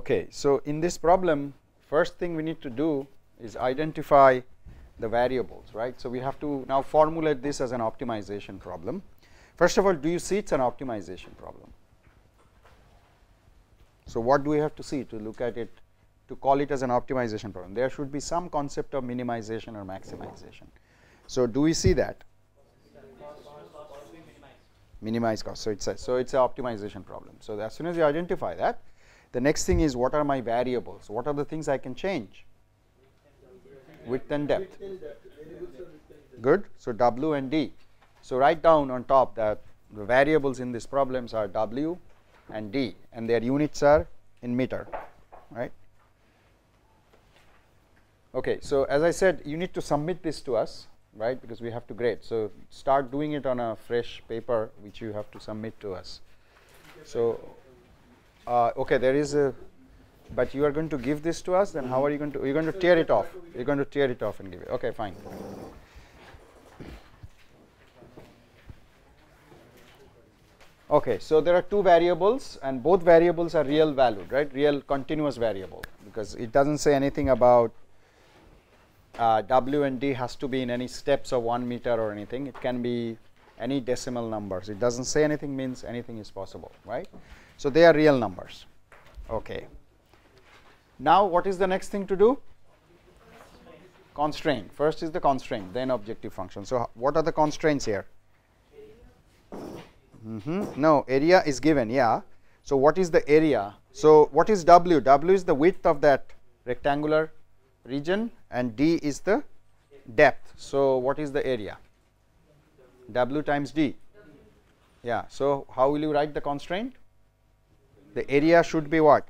Okay, so in this problem, first thing we need to do is identify the variables, right? So we have to now formulate this as an optimization problem. First of all, do you see it's an optimization problem? So what do we have to see to look at it, to call it as an optimization problem? There should be some concept of minimization or maximization. So do we see that? Minimize cost. So it's an optimization problem. So as soon as you identify that, the next thing is, what are my variables? What are the things I can change? Width and depth. Good. So W and D. So write down on top that the variables in these problems are W and D, and their units are in meter, right? Okay. So as I said, you need to submit this to us, right? Because we have to grade. So start doing it on a fresh paper, which you have to submit to us. So okay, there is a, but you are going to give this to us, then how are you going to, you're going to tear it off. You're going to tear it off and give it. Okay, fine. Okay, so there are two variables, and both variables are real valued, right? Real continuous variable, because it doesn't say anything about W and D has to be in any steps of 1 meter or anything. It can be any decimal numbers. It doesn't say anything, means anything is possible, right? So they are real numbers. Okay. Now what is the next thing to do? Constraint. First is the constraint, then objective function. So what are the constraints here? No, area is given, yeah. So what is the area? So what is W? W is the width of that rectangular region, and D is the depth. So what is the area? W times D. Yeah. So how will you write the constraint? The area should be what?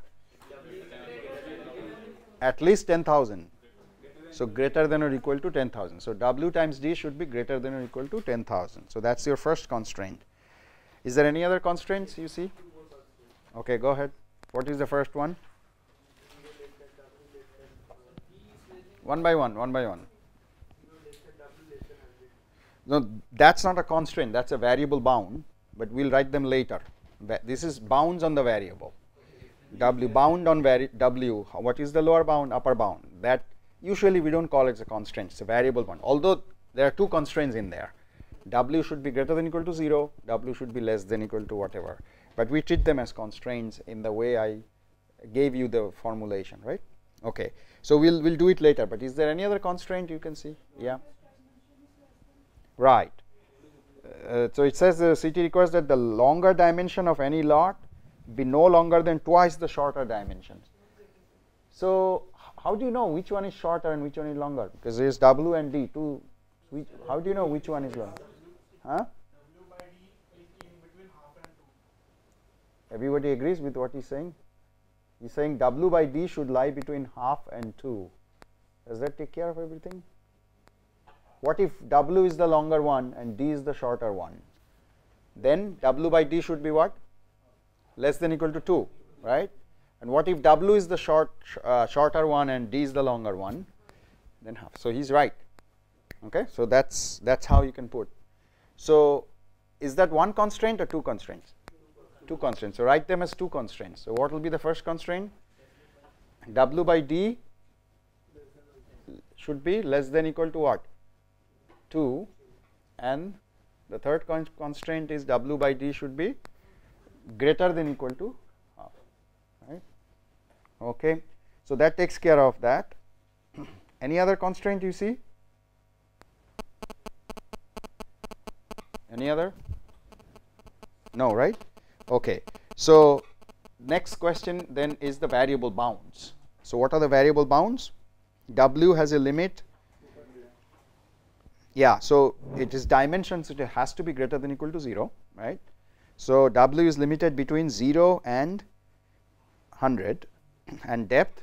At least 10,000. So greater than or equal to 10,000. So W times D should be greater than or equal to 10,000. So that's your first constraint. Is there any other constraints you see? Okay, go ahead. What is the first one? One by one, one by one. No, that's not a constraint, that's a variable bound, but we'll write them later. This is bounds on the variable. W, bound on W, what is the lower bound, upper bound? That usually we don't call it a constraint, it's a variable bound. Although there are two constraints in there. W should be greater than or equal to 0, W should be less than or equal to whatever. But we treat them as constraints in the way I gave you the formulation, right? Okay. So we'll do it later, but is there any other constraint you can see? Yeah. Right. So it says the CT requires that the longer dimension of any lot be no longer than twice the shorter dimension. So how do you know which one is shorter and which one is longer? Because there is W and D two. How do you know which one is longer? Huh? Everybody agrees with what he's saying? He's saying W by D should lie between half and 2. Does that take care of everything? What if W is the longer one and D is the shorter one? Then W by D should be what? Less than or equal to 2, right? And what if W is the shorter one and D is the longer one? Then half. So he's right. Okay, so that's how you can put. So is that one constraint or two constraints? Two constraints. So write them as two constraints. So what will be the first constraint? W by D should be less than or equal to what? 2, and the third constraint is W by D should be greater than or equal to half, right? Okay. So that takes care of that. Any other constraint you see? Any other? No, right? Okay. So next question then is the variable bounds. So what are the variable bounds? W has a limit. Yeah, so it is dimensions, it has to be greater than or equal to 0, right? So W is limited between 0 and 100, and depth,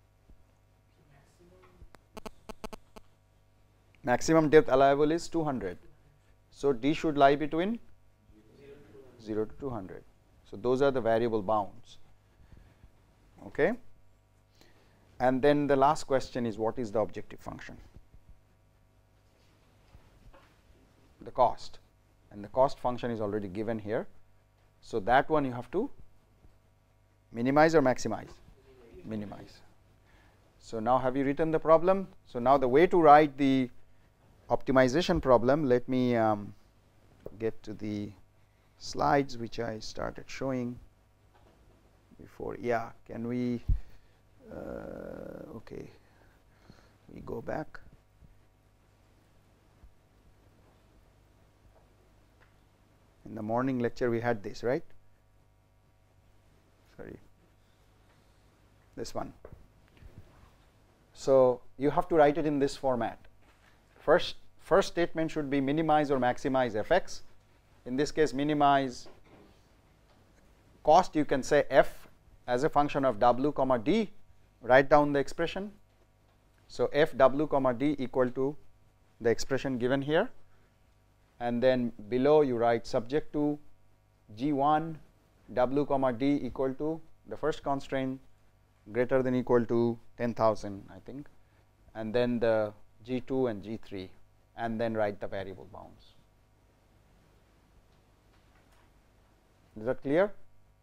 maximum depth allowable is 200. So D should lie between 0 to 200. So those are the variable bounds. Okay. And then the last question is, what is the objective function? The cost, and the cost function is already given here. So that one you have to minimize or maximize? minimize. So now have you written the problem? So now the way to write the optimization problem, let me get to the slides which I started showing before. Yeah, can we okay, we go back. In the morning lecture we had this, right? Sorry, this one. So you have to write it in this format. First statement should be minimize or maximize fx. In this case, minimize cost, you can say f as a function of w comma d. Write down the expression. So f w comma d equal to the expression given here, and then below you write subject to g1 w comma d equal to the first constraint greater than equal to 10,000, I think, and then the g2 and g3, and then write the variable bounds. Is that clear?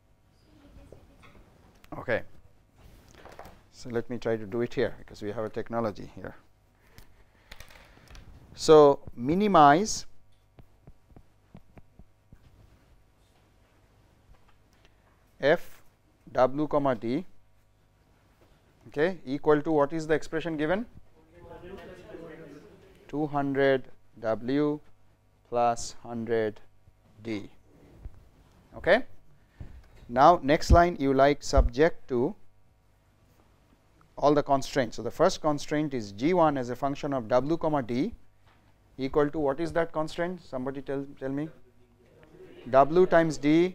Okay. So let me try to do it here because we have a technology here. So minimize f w comma d, okay, equal to what is the expression given? 200 w plus 100 d. Okay. Now next line you like subject to all the constraints. So the first constraint is g1 as a function of w comma d equal to what is that constraint? Somebody tell me. W times d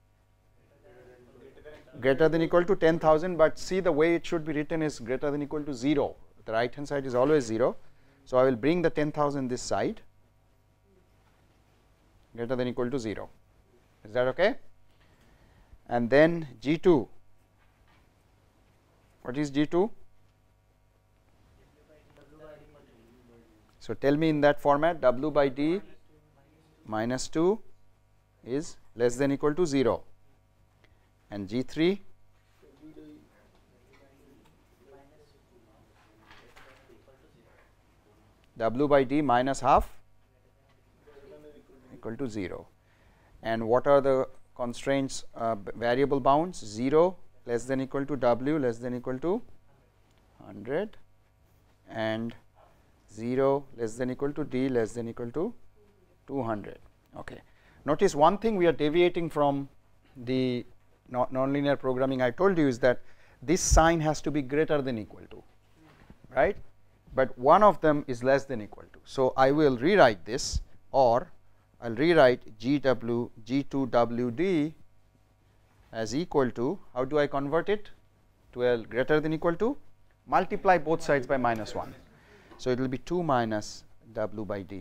greater than equal to 10,000, but see the way it should be written is greater than equal to 0. The right hand side is always 0. So I will bring the 10,000 this side, greater than equal to 0. Is that okay? And then g2. What is g2? So tell me in that format, w by d minus 2 is less than equal to 0, and g3 w by d minus half equal to 0. And what are the constraints, variable bounds? 0 less than equal to w less than equal to 100, and 0 less than equal to d less than equal to 200. Okay. Notice one thing we are deviating from the nonlinear programming I told you is that this sign has to be greater than equal to, right? But one of them is less than equal to. So I will rewrite this, or I'll rewrite GW G2WD as equal to, how do I convert it to a greater than equal to? Multiply both sides by minus 1. So it will be 2 minus W by D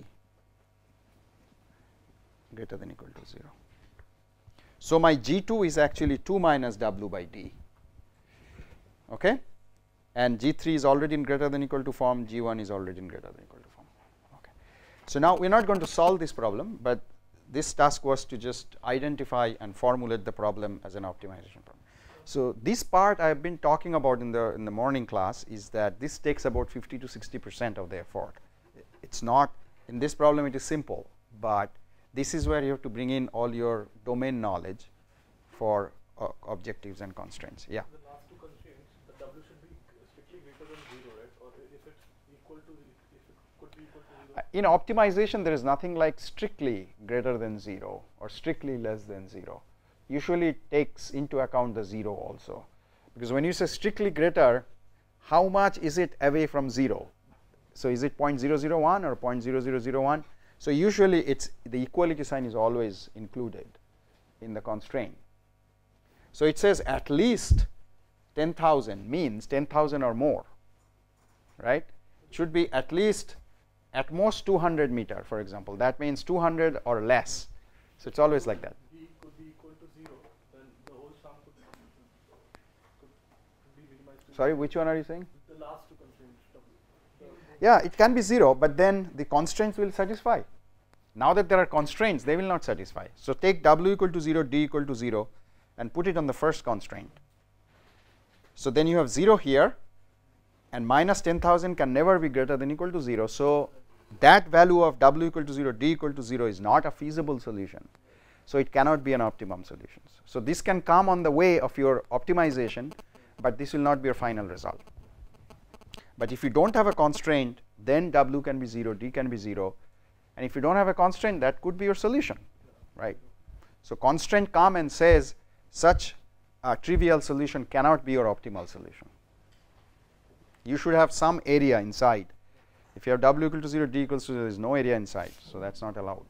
greater than equal to 0. So my G2 is actually 2 minus W by D, okay, and G3 is already in greater than equal to form, G1 is already in greater than equal to form. Okay. So now we are not going to solve this problem, but this task was to just identify and formulate the problem as an optimization problem. So this part I have been talking about in the morning class is that this takes about 50 to 60% of the effort. It's not, in this problem it is simple, but this is where you have to bring in all your domain knowledge for objectives and constraints. Yeah. The last two constraints, the W should be strictly greater than 0, right? Or if it's equal to, if it could be equal to 0. In optimization, there is nothing like strictly greater than 0 or strictly less than 0. Usually it takes into account the 0 also, because when you say strictly greater, how much is it away from 0? So is it 0.001 or 0.0001? So usually it's the equality sign is always included in the constraint. So it says at least 10,000 means 10,000 or more, right? It should be at least, at most 200 meter, for example. That means 200 or less. So it's always like that. D could be equal to 0, then the whole sum could be minimized. Sorry, which one are you saying? The last two constraints. Yeah, it can be 0, but then the constraints will satisfy. Now that there are constraints, they will not satisfy. So take W equal to 0, D equal to 0, and put it on the first constraint. So then you have 0 here, and minus 10,000 can never be greater than equal to 0. So that value of w equal to 0, d equal to 0 is not a feasible solution. So it cannot be an optimum solution. So this can come on the way of your optimization, but this will not be your final result. But if you don't have a constraint, then w can be 0, d can be 0, and if you don't have a constraint, that could be your solution, right? So constraint comes and says such a trivial solution cannot be your optimal solution. You should have some area inside. If you have w equal to 0, d equals to 0, there is no area inside, so that's not allowed.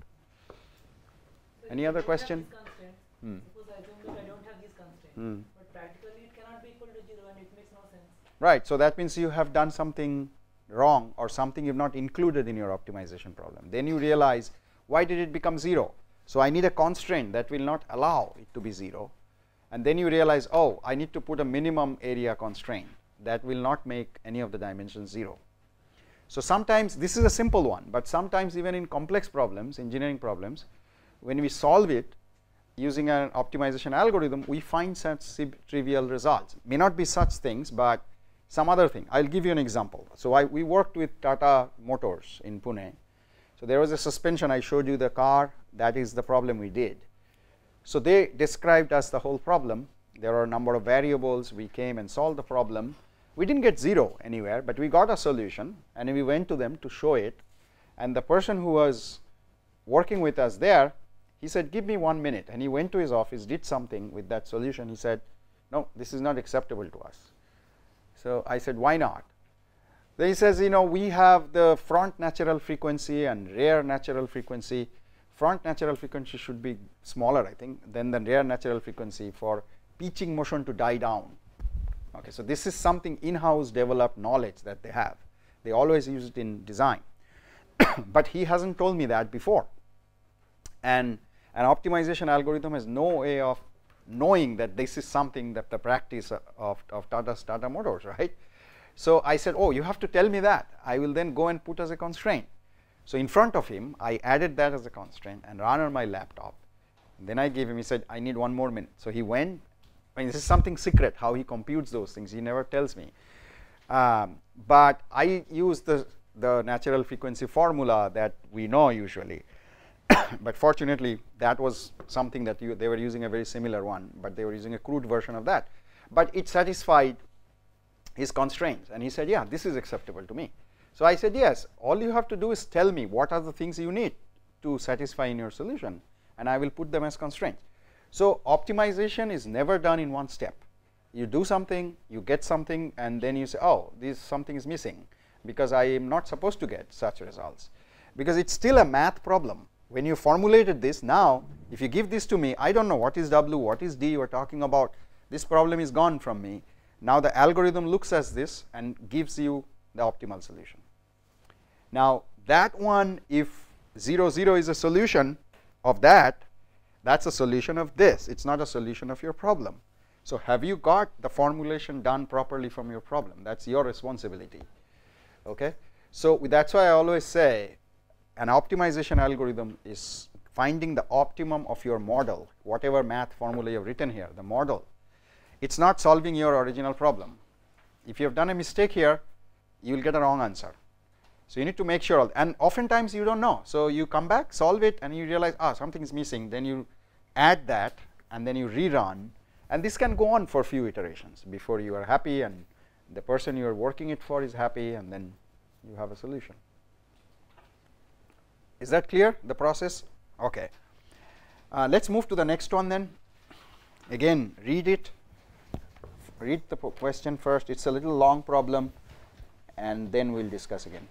So Any other question? Suppose I assume that I don't have these constraints, but practically it cannot be equal to 0 and it makes no sense. Right. So that means you have done something wrong or something you've not included in your optimization problem. Then you realize, why did it become 0? So I need a constraint that will not allow it to be 0. And then you realize, oh, I need to put a minimum area constraint that will not make any of the dimensions 0. So sometimes this is a simple one, but sometimes even in complex problems, engineering problems, when we solve it using an optimization algorithm, we find such trivial results. May not be such things, but some other thing. I'll give you an example. So we worked with Tata Motors in Pune. So there was a suspension. I showed you the car. That is the problem we did. So they described us the whole problem. There are a number of variables. We came and solved the problem. We didn't get 0 anywhere, but we got a solution, and we went to them to show it. And the person who was working with us there, he said, give me 1 minute. And he went to his office, did something with that solution. He said, no, this is not acceptable to us. So I said, why not? Then he says, you know, we have the front natural frequency and rear natural frequency. Front natural frequency should be smaller, I think, than the rear natural frequency for pitching motion to die down. Okay, so this is something in-house developed knowledge that they have. They always use it in design. But he hasn't told me that before. And an optimization algorithm has no way of knowing that this is something that the practice of Tata Motors, right? So I said, oh, you have to tell me that. I will then go and put as a constraint. So in front of him, I added that as a constraint and ran on my laptop. And then I gave him, he said, I need 1 more minute. So he went. I mean, this is something secret, how he computes those things. He never tells me. But I use the natural frequency formula that we know usually. But fortunately, that was something that they were using a very similar one, but they were using a crude version of that. But it satisfied his constraints, and he said, yeah, this is acceptable to me. So I said, yes, all you have to do is tell me what are the things you need to satisfy in your solution, and I will put them as constraints. So optimization is never done in one step. You do something, you get something, and then you say, oh, this something is missing because I am not supposed to get such results, because it's still a math problem. When you formulated this, now if you give this to me, I don't know what is W, what is D you are talking about. This problem is gone from me. Now the algorithm looks at this and gives you the optimal solution. Now that one, if 0, 0 is a solution of that, that's a solution of this. It's not a solution of your problem. So have you got the formulation done properly from your problem? That's your responsibility. Okay? So that's why I always say an optimization algorithm is finding the optimum of your model, whatever math formula you have written here, the model. It's not solving your original problem. If you have done a mistake here, you will get a wrong answer. So you need to make sure, and oftentimes you don't know. So you come back, solve it, and you realize, something is missing. Then you add that, and then you rerun. And this can go on for a few iterations before you are happy, and the person you are working it for is happy, and then you have a solution. Is that clear, the process? Okay. Let's move to the next one then. Again, read it. Read the question first. It's a little long problem, and then we'll discuss again.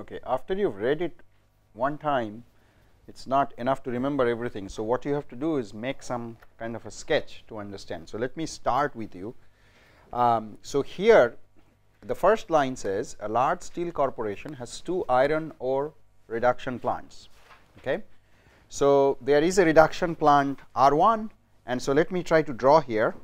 Okay, after you've read it one time, it's not enough to remember everything. So what you have to do is make some kind of a sketch to understand. So let me start with you. So here the first line says a large steel corporation has 2 iron ore reduction plants. Okay. So there is a reduction plant R1, and so let me try to draw here.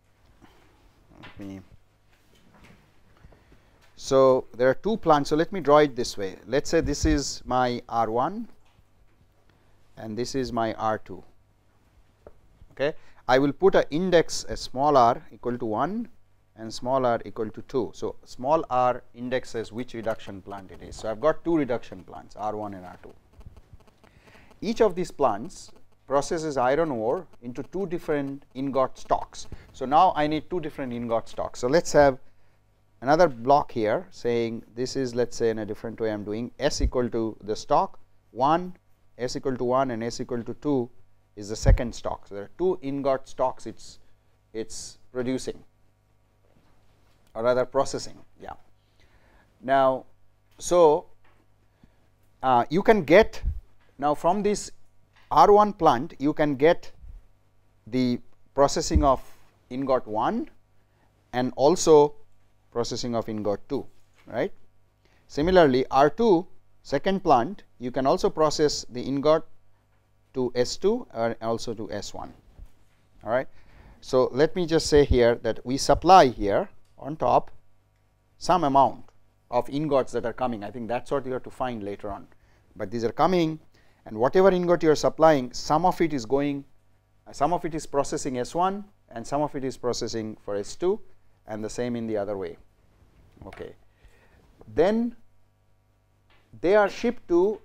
So there are 2 plants. So let me draw it this way. Let's say this is my R1 and this is my R2. Okay. I will put an index as small r equal to 1 and small r equal to 2. So small r indexes which reduction plant it is. So I have got 2 reduction plants, R1 and R2. Each of these plants processes iron ore into 2 different ingot stocks. So now I need 2 different ingot stocks. So let's have another block here saying this is, let's say, in a different way I am doing, S equal to the stock 1, S equal to 1 and S equal to 2 is the second stock. So there are 2 ingot stocks it's producing, or rather processing. Yeah. Now, so you can get now from this R1 plant, you can get the processing of ingot 1 and also processing of ingot 2, right. Similarly, R2 second plant, you can also process the ingot to S2 and also to S1. All right. So let me just say here that we supply here on top some amount of ingots that are coming. I think that's what you have to find later on, but these are coming, and whatever ingot you are supplying, some of it is going, some of it is processing S1 and some of it is processing for S2, and the same in the other way. Okay. Then they are shipped to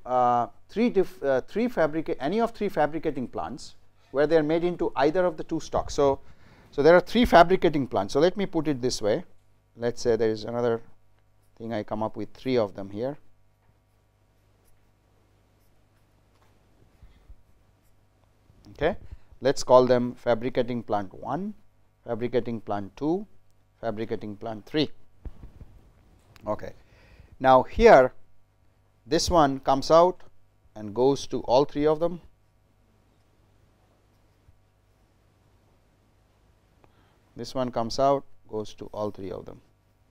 any of 3 fabricating plants where they are made into either of the 2 stocks. So there are 3 fabricating plants. So let me put it this way. Let's say there is another thing, I come up with 3 of them here. Okay. Let's call them fabricating plant 1, fabricating plant 2, fabricating plant 3. Okay. Now here this one comes out and goes to all 3 of them. This one comes out, goes to all 3 of them.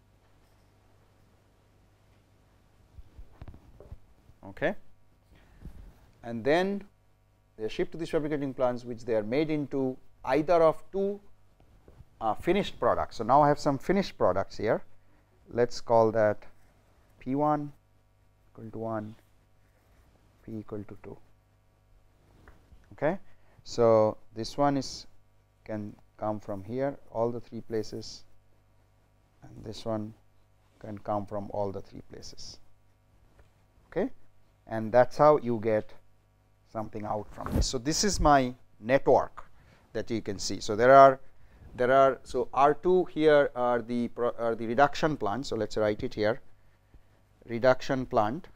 Okay. And then they are shipped to these fabricating plants, which they are made into either of 2 finished products. So now I have some finished products here. Let's call that P1 equal to 1, P equal to 2. Okay. So this one is can come from here, all the 3 places, and this one can come from all the 3 places. Okay. And that's how you get something out from this. So this is my network that you can see. So there are so R2 here are the reduction plant. So let's write it here, reduction plant,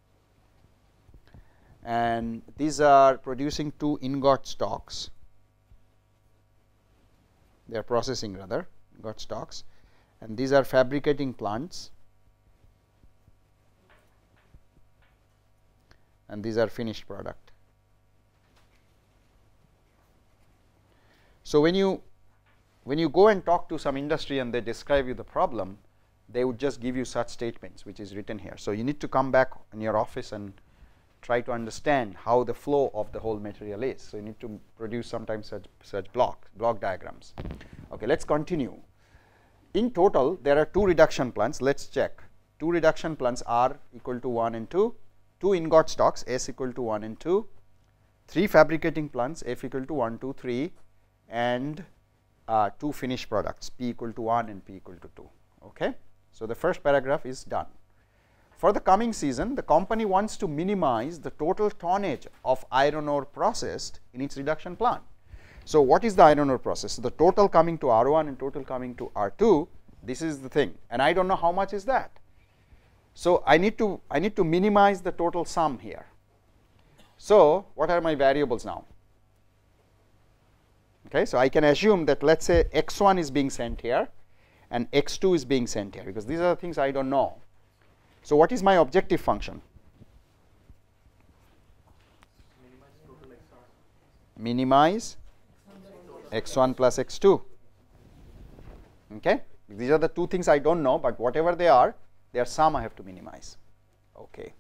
and these are producing 2 ingot stocks. They are processing rather ingot stocks, and these are fabricating plants, and these are finished product. So when you go and talk to some industry and they describe you the problem, they would just give you such statements, which is written here. So you need to come back in your office and try to understand how the flow of the whole material is. So you need to produce sometimes such block diagrams. Okay, let's continue. In total, there are 2 reduction plants. Let's check. 2 reduction plants are equal to 1 and 2, 2 ingot stocks S equal to 1 and 2, 3 fabricating plants F equal to 1, 2, 3, and 2 finished products P equal to 1 and P equal to 2. Okay. So the first paragraph is done. For the coming season, the company wants to minimize the total tonnage of iron ore processed in its reduction plant. So what is the iron ore process? So the total coming to R1 and total coming to R2, this is the thing, and I don't know how much is that. So I need to minimize the total sum here. So what are my variables now? Okay, so I can assume that, let's say, x1 is being sent here and x2 is being sent here, because these are the things I don't know. So what is my objective function? Minimize x1 plus x2. Okay, these are the two things I don't know, but whatever they are, their sum I have to minimize. Okay.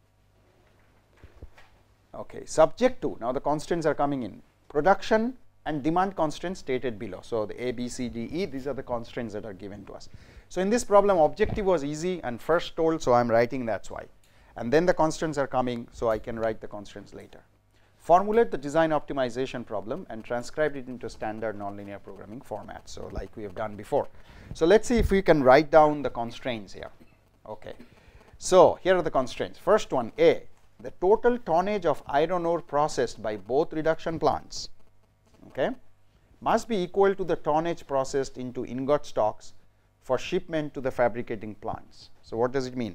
Okay, subject to, now the constraints are coming in, production and demand constraints stated below. So the A, B, C, D, E, these are the constraints that are given to us. So in this problem, objective was easy and first told, so I am writing, that's why. And then the constraints are coming, so I can write the constraints later. Formulate the design optimization problem and transcribe it into standard nonlinear programming format. So like we have done before. So let's see if we can write down the constraints here. Okay. So here are the constraints. First one, A, the total tonnage of iron ore processed by both reduction plants, okay, must be equal to the tonnage processed into ingot stocks for shipment to the fabricating plants. So what does it mean?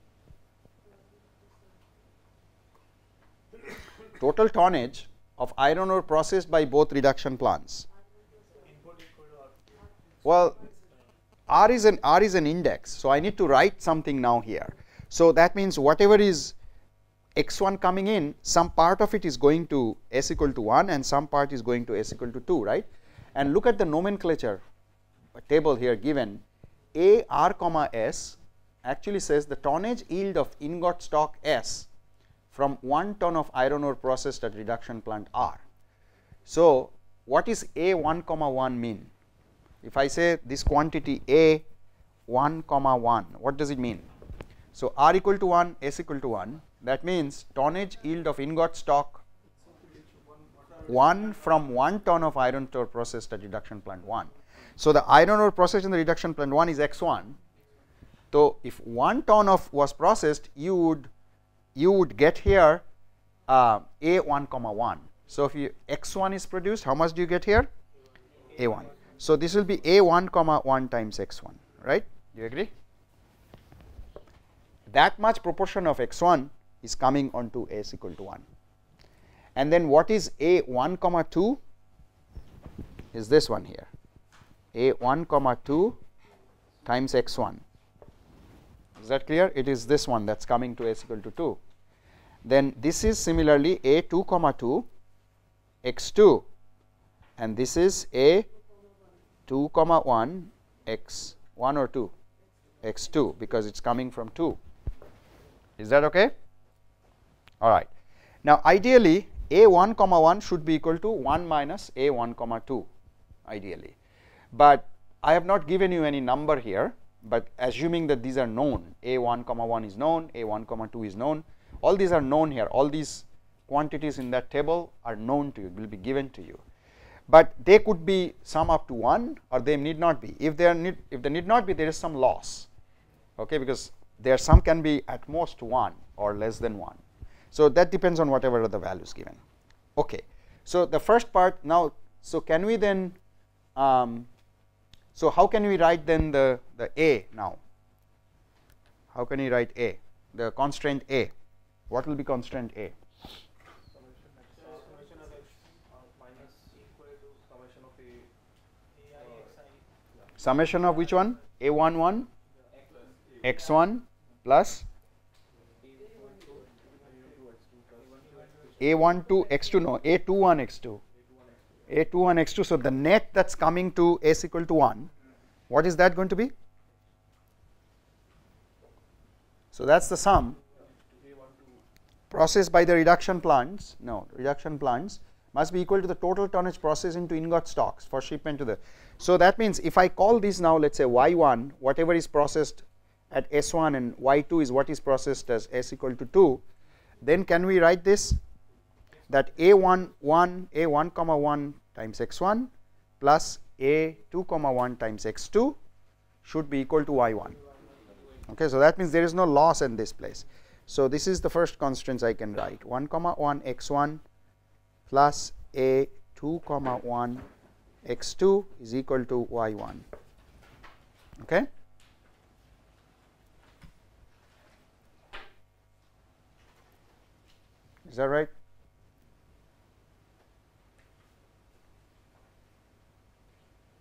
Total tonnage of iron ore processed by both reduction plants. Well, R is an index, so I need to write something now here. So that means whatever is x1 coming in, some part of it is going to s equal to 1 and some part is going to s equal to 2, right? And look at the nomenclature table here given. A r comma s actually says the tonnage yield of ingot stock S from 1 ton of iron ore processed at reduction plant R. So what is A 1 comma 1 mean? If I say this quantity A 1 comma 1, what does it mean? So R equal to 1, S equal to 1, that means tonnage yield of ingot stock 1 from 1 ton of iron ore processed at reduction plant 1. So the iron ore processed in the reduction plant 1 is x1. So if 1 ton of was processed, you would get here A 1 comma 1. So if you x1 is produced, how much do you get here? A1. So this will be A1 comma 1 times x1, right? Do you agree? That much proportion of x1 is coming onto s equal to 1. And then what is A 1 comma 2? Is this one here. A 1 comma 2 times x1. Is that clear? It is this one that's coming to s equal to 2. Then this is similarly A 2 comma 2 x2, and this is A 2 comma 1 x 1 or 2 x2, because it's coming from 2. Is that okay? All right. Now ideally A 1 comma 1 should be equal to 1 minus A 1 comma 2 ideally, but I have not given you any number here, but assuming that these are known, A 1 comma 1 is known, A 1 comma 2 is known, all these are known here, all these quantities in that table are known to you, will be given to you, but they could be sum up to 1 or they need not be. If they need not be, there is some loss, okay, because there some can be at most 1 or less than 1. So that depends on whatever are the values given. Okay. So the first part now, so can we then, so how can we write then the A now? How can we write A, the constraint A? What will be constraint A? Summation of x minus equal to summation of a Summation of which one? A11 x1 plus A12 x2, no, A21 x2, A21 x2. So the net that's coming to s equal to 1, what is that going to be? So that's the sum processed by the reduction plants. No, reduction plants must be equal to the total tonnage processed into ingot stocks for shipment to the. So that means if I call this now, let's say y1, whatever is processed at s1, and y2 is what is processed as s equal to 2, then can we write this, that A1 comma 1 times x1 plus A2 comma 1 times x2 should be equal to y1. Okay, so that means there is no loss in this place. So this is the first constraints I can write, 1 comma 1 x1 plus A2 comma 1 x2 is equal to y1. Okay. Is that right?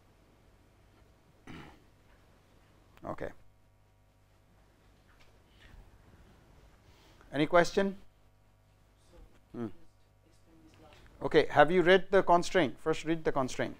Okay. Any question? Okay, have you read the constraint? First read the constraint.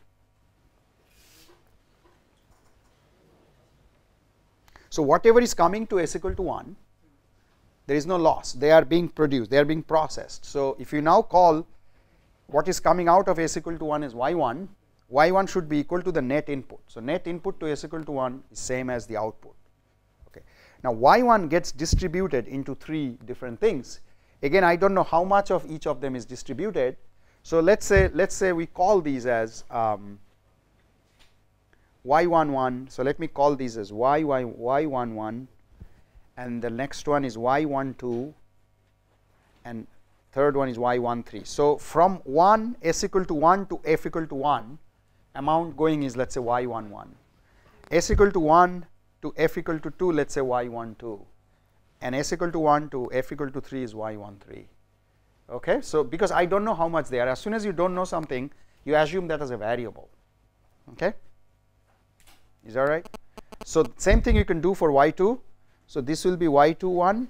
So whatever is coming to s equal to 1, there is no loss. They are being produced, they are being processed. So if you now call what is coming out of s equal to 1 is y1, y1 should be equal to the net input. So net input to s equal to 1 is same as the output. Okay. Now y1 gets distributed into 3 different things. Again, I don't know how much of each of them is distributed. So let's say we call these as y11. So let me call these as y11, and the next one is y12, and third one is y13. So from 1 s equal to 1 to f equal to 1, amount going is, let's say, y11. S equal to 1 to f equal to 2, let's say y12, and s equal to 1 to f equal to 3 is y13. Okay, so because I don't know how much they are, as soon as you don't know something, you assume that as a variable. Okay, is that right? So same thing you can do for y2. So this will be y21,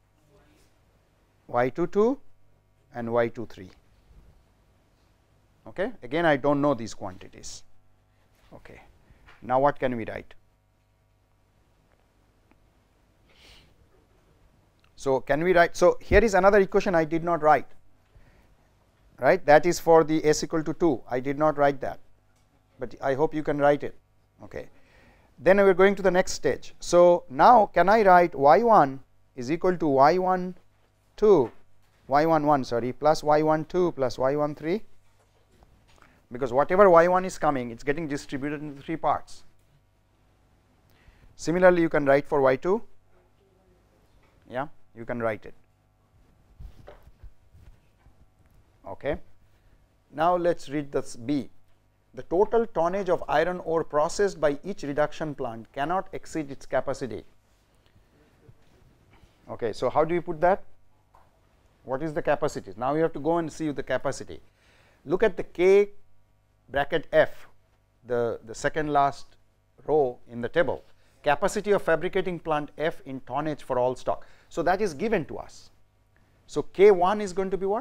y22, and y23. Okay, again I don't know these quantities. Okay, now what can we write? So can we write? So here is another equation I did not write. Right, that is for the s equal to 2. I did not write that, but I hope you can write it. Okay. Then we are going to the next stage. So now can I write y1 is equal to y11 plus y12 plus y13, because whatever y1 is coming, it's getting distributed into 3 parts. Similarly, you can write for y2. Yeah, you can write it. Okay. Now let's read this B. The total tonnage of iron ore processed by each reduction plant cannot exceed its capacity. Okay, so how do you put that? What is the capacity? Now you have to go and see the capacity. Look at the K bracket F, the second last row in the table. Capacity of fabricating plant F in tonnage for all stock. So that is given to us. So K1 is going to be what?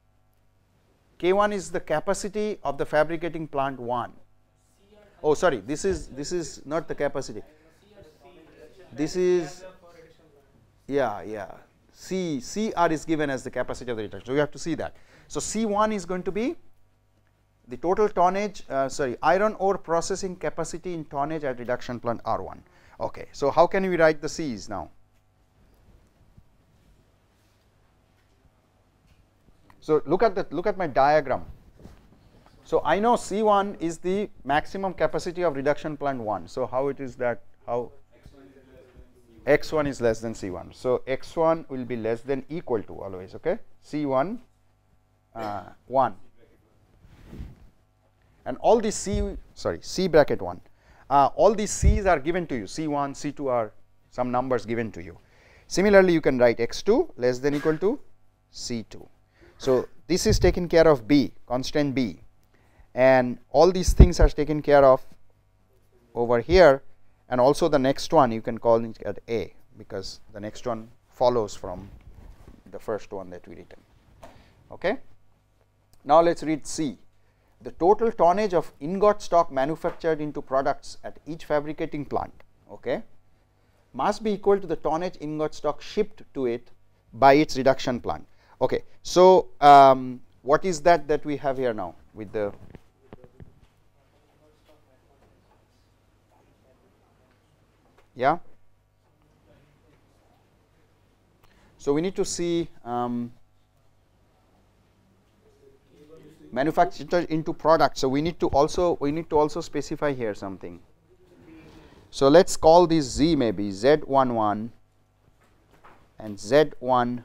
K1 is the capacity of the fabricating plant 1. Oh, sorry, this is not the capacity. This is, yeah. CR is given as the capacity of the reduction. So you have to see that. So C1 is going to be the total tonnage, iron ore processing capacity in tonnage at reduction plant R1. Okay, so how can we write the C's now? So look at my diagram. So I know C1 is the maximum capacity of reduction plant 1. So how it is that, how x1 is less than C1. So x1 will be less than equal to always, okay, C1 1, and all these C bracket 1, all these C's are given to you. C1, C2 are some numbers given to you. Similarly, you can write x2 less than equal to C2. So this is taken care of B, constant B, and all these things are taken care of over here, and also the next one you can call it at A, because the next one follows from the first one that we written. Okay. Now let's read C. The total tonnage of ingot stock manufactured into products at each fabricating plant, okay, must be equal to the tonnage ingot stock shipped to it by its reduction plant. Okay, so what is that we have here now with the so we need to see manufactured into products. So we need to also specify here something. So let's call this Z maybe Z11 and Z12.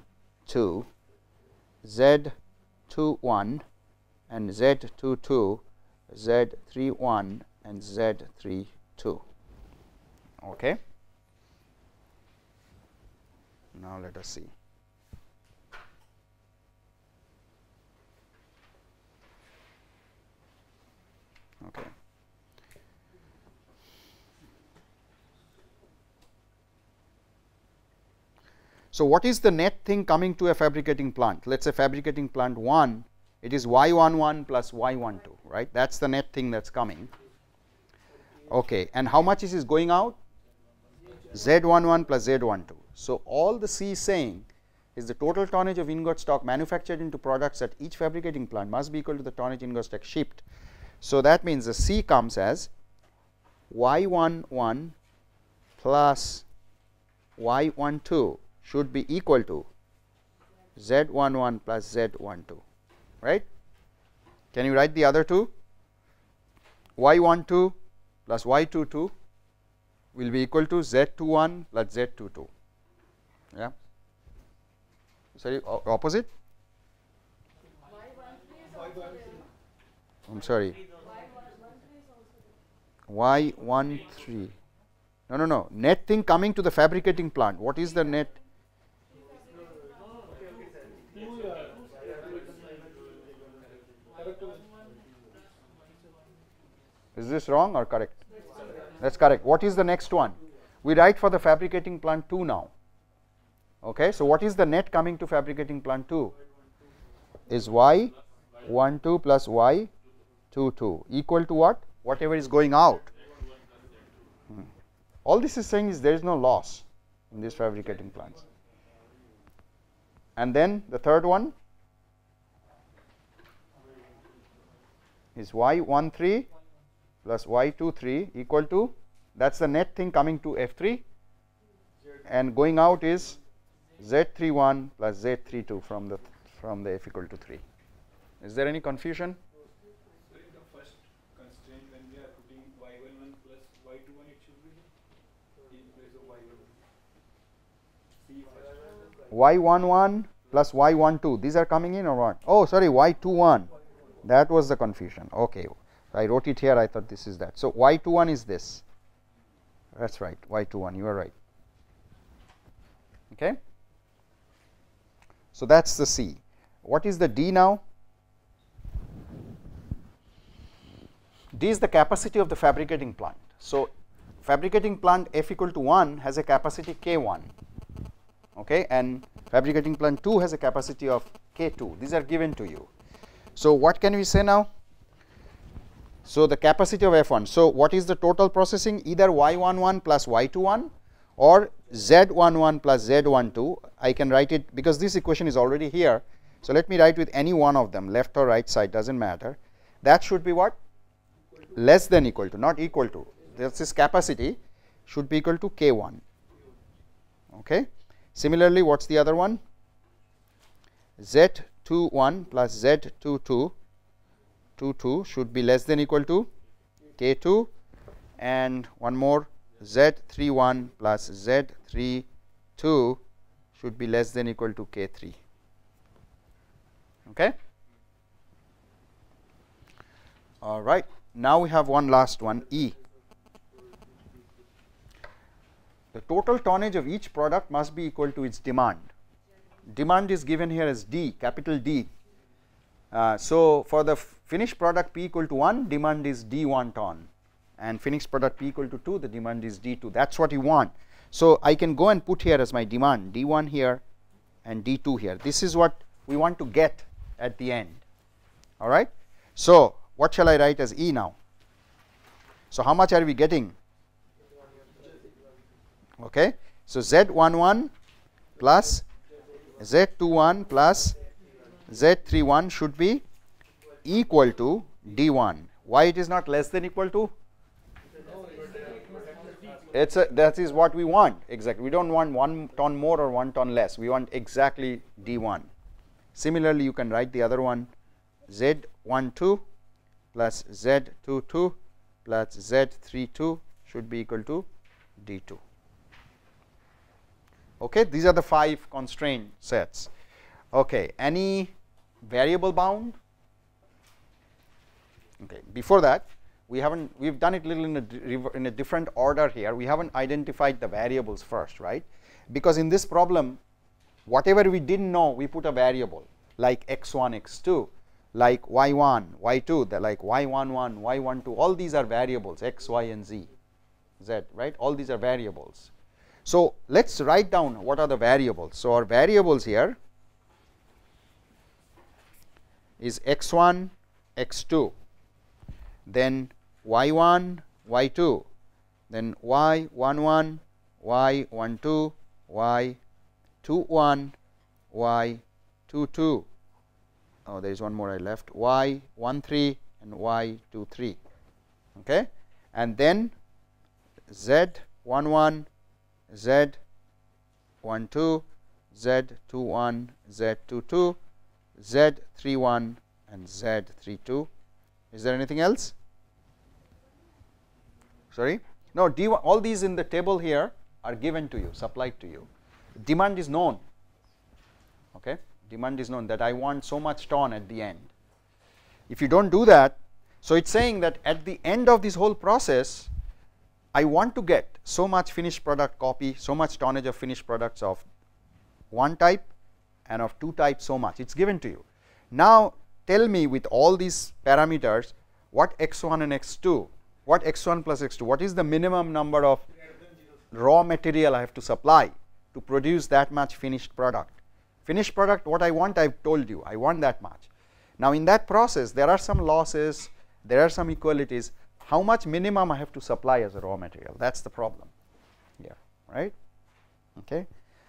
Z21 and Z22, Z31 and Z32. Okay. Now let us see. Okay. So, what is the net thing coming to a fabricating plant? Let us say fabricating plant 1, it is y11 plus y12, right? That is the net thing that is coming. Okay. And how much is going out? Z11 plus Z12. So, all the C is saying is the total tonnage of ingot stock manufactured into products at each fabricating plant must be equal to the tonnage ingot stock shipped. So, that means the C comes as y11 plus y12 should be equal to Z11 plus Z12, right. Can you write the other two? Y12 plus Y22 will be equal to Z21 plus Z22. Yeah. Sorry, opposite? I am sorry. Y13. No. Net thing coming to the fabricating plant. What is the net? Is this wrong or correct? That is correct. What is the next one? We write for the fabricating plant 2 now. Okay. So, what is the net coming to fabricating plant 2? Is Y12 plus Y22 equal to what? Whatever is going out. All this is saying is there is no loss in these fabricating plants. And then the third one is Y13 plus Y23 equal to, that is the net thing coming to F3, and going out is Z31 plus Z32 from the F equal to 3. Is there any confusion? So in the first constraint, when we are putting y11 plus y21, it should be in place of y11. C first. Y11 plus Y12, these are coming in or what? Oh, sorry, Y21. That was the confusion. Okay. I wrote it here, I thought this is that. So, Y21 is this. That is right, Y21, you are right. Okay. So, that is the C. What is the D now? D is the capacity of the fabricating plant. So, fabricating plant F equal to 1 has a capacity K1, okay, and fabricating plant 2 has a capacity of K2. These are given to you. So, what can we say now? So, the capacity of F1. So, what is the total processing? Either Y11 plus Y21 or Z11 plus Z12. I can write it because this equation is already here. So, let me write with any one of them, left or right side, does not matter. That should be what? Less than equal to, not equal to. This capacity should be equal to K1. Okay. Similarly, what is the other one? Z21 plus Z22 should be less than equal to K2, and one more, Z31 plus Z32 should be less than equal to K3. Okay. All right. Now, we have one last one, E. The total tonnage of each product must be equal to its demand. Demand is given here as D, capital D. So, for the finished product P equal to 1, demand is D1 ton, and finished product P equal to 2, the demand is D2. That is what you want. So, I can go and put here as my demand D1 here and D2 here. This is what we want to get at the end. All right. So, what shall I write as E now? So, how much are we getting? Okay. So, Z11 plus Z21 plus Z31 should be equal to D1. Why it is not less than equal to? That is what we want exactly. We do not want 1 ton more or 1 ton less. We want exactly D1. Similarly, you can write the other one, Z12 plus Z22 plus Z32 should be equal to D2. Okay, these are the 5 constraint sets. Okay, any variable bound? Okay, before that, we've done it little in a different order here. We haven't identified the variables first, right? Because in this problem, whatever we didn't know, we put a variable like x1, x2, like y1, y2, like y11, y12. All these are variables, x, y, and z, right? All these are variables. So, let us write down what are the variables. So, our variables here is x1, x2, then y1, y2, then y11, y12, y21, y22. Oh, there is one more I left, y13 and y23. Okay, and then z11, z12, z21, z22, z31 and z32. Is there anything else? Sorry, no, D1, all these in the table here are given to you, supplied to you. Demand is known. Okay, demand is known that I want so much ton at the end. If you don't do that, so it's saying that at the end of this whole process, I want to get so much finished product copy, so much tonnage of finished products of one type and of two types, so much. It's given to you. Now tell me with all these parameters, what x1 and x2, what x1 plus x2, what is the minimum number of raw material I have to supply to produce that much finished product. Finished product, what I want, I have told you, I want that much. Now in that process, there are some losses, there are some equalities. How much minimum I have to supply as a raw material? That's the problem here, right? Okay.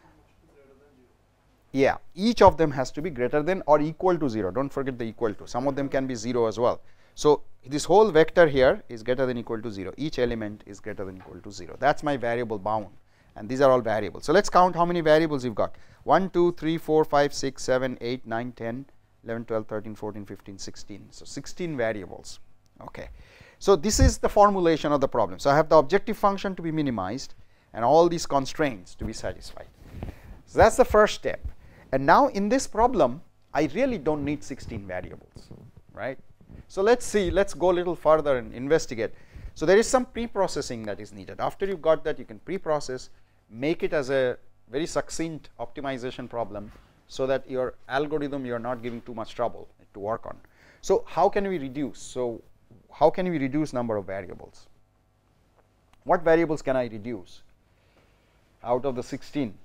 Yeah, each of them has to be greater than or equal to 0. Don't forget the equal to. Some of them can be 0 as well. So this whole vector here is greater than equal to 0. Each element is greater than equal to 0. That's my variable bound, and these are all variables. So let's count how many variables you've got. 1, 2, 3, 4, 5, 6, 7, 8, 9, 10, 11, 12, 13, 14, 15, 16. So 16 variables. Okay. So this is the formulation of the problem. So I have the objective function to be minimized and all these constraints to be satisfied. So that's the first step. And now in this problem, I really don't need 16 variables, right? So let's see, let's go a little further and investigate. So there is some pre-processing that is needed. After you've got that, you can pre-process, make it as a very succinct optimization problem so that your algorithm, you are not giving too much trouble to work on. So how can we reduce? So how can we reduce number of variables? What variables can I reduce out of the 16?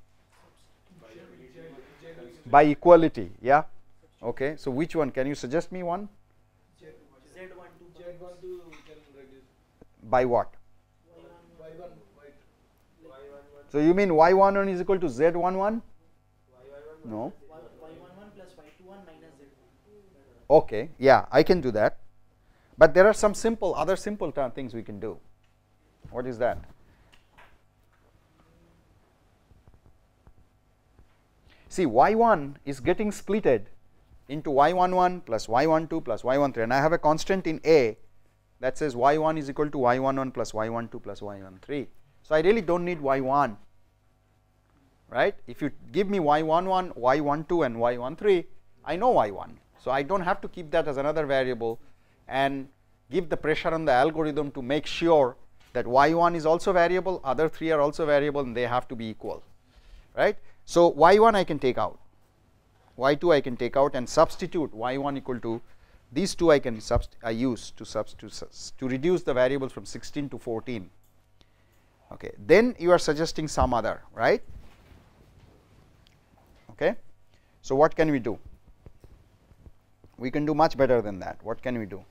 By equality, yeah. Okay, so which one? Can you suggest me one? Z12. By what? Y11. So you mean y11 is equal to z11? No. Y11 plus Y21 minus Z2. Okay, yeah, I can do that. But there are some simple, other simple things we can do. What is that? See, y1 is getting splitted into y11 plus y12 plus y13, and I have a constant in A that says y1 is equal to y11 plus y12 plus y13. So I really don't need y1, right? If you give me y11, y12 and y13, I know y1. So I don't have to keep that as another variable and give the pressure on the algorithm to make sure that y1 is also variable, other three are also variable, and they have to be equal, right? So y1 I can take out, y2 I can take out and substitute y1 equal to these two I can use to reduce the variables from 16 to 14. Okay, then you are suggesting some other, right? Okay, so what can we do? We can do much better than that. What can we do?